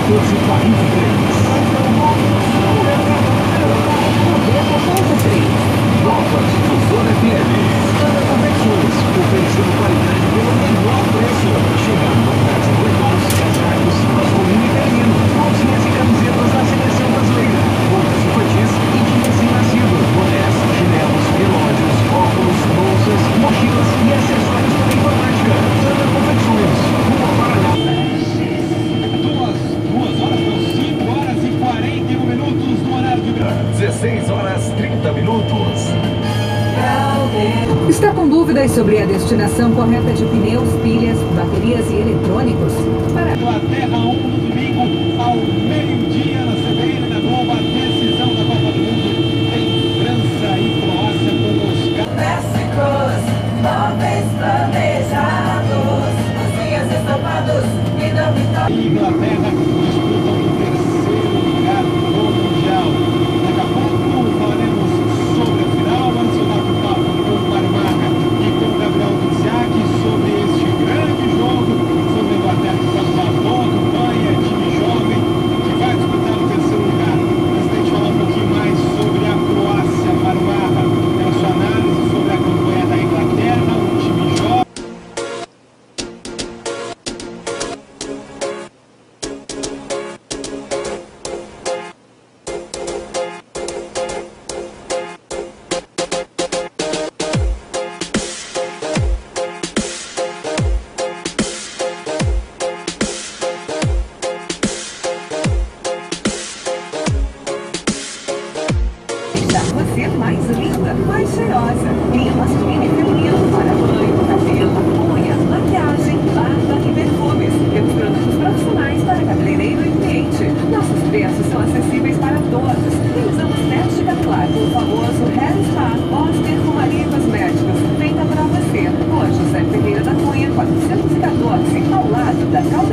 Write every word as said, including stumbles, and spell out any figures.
quatorze, quarenta e três. Novas Difusora F M. Ana Confecções, oferecendo qualidade pelo menor preço. Chegaram novidades em moletons, casacos, masculino e feminino, calcinhas e camisetas da seleção brasileira, roupas infantis e de recém-nascido, bonés, chinelos, relógios, óculos, bolsas, mochilas e acessórios para informática. Ana Confecções, Rua Paraná. Duas, duas horas, não, cinco horas e quarenta e um minutos no horário de dezesseis horas, trinta minutos. Está com dúvidas sobre a destinação correta de pneus, pilhas, baterias e eletrônicos? Para Inglaterra um no domingo, ao meio-dia, na C B N da Globo, a decisão da Copa do Mundo. Tem França e Croácia com os Clássicos, móveis planejados, cozinhas estopados e dormitórios. e Inglaterra disputam o terceiro lugar no Mundial. Daqui a pouco falaremos sobre a final, antes eu bato papo com o Mário Marca e com o Gabriel Duziak sobre este grande jogo, sobre a Inglaterra que faz uma boa campanha, time jovem que vai disputar o terceiro lugar. Antes de a gente falar um pouquinho mais sobre a Croácia, Mário Marca, é a sua análise sobre a campanha da Inglaterra, um time jovem. você mais linda, mais cheirosa. Linha masculina e feminina para banho, cabelo, unha, maquiagem, barba e perfumes. Temos produtos profissionais para cabeleireiro e cliente. Nossos preços são acessíveis para todos. Realizamos teste capilar, o famoso Hair Spa, pós perfumaria e cosméticos, feita para você. Rua José Ferreira da Cunha, quatrocentos e quatorze, ao lado da Caldeirão.